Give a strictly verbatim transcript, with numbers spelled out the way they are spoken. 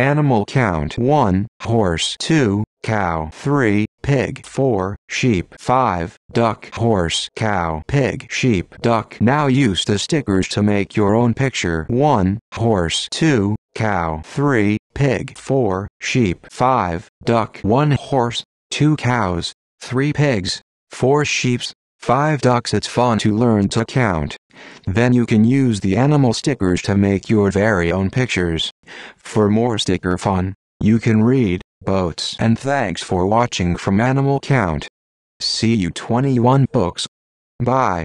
Animal count: one horse, two cow, three pig, four sheep, five duck, horse, cow, pig, sheep, duck. Now use the stickers to make your own picture. one horse, two cow, three pig, four sheep, five duck. One horse, two cows, three pigs, four sheep, five ducks. It's fun to learn to count. Then you can use the animal stickers to make your very own pictures. For more sticker fun, you can read boats. And thanks for watching from Animal Count. See you twenty-one books. Bye.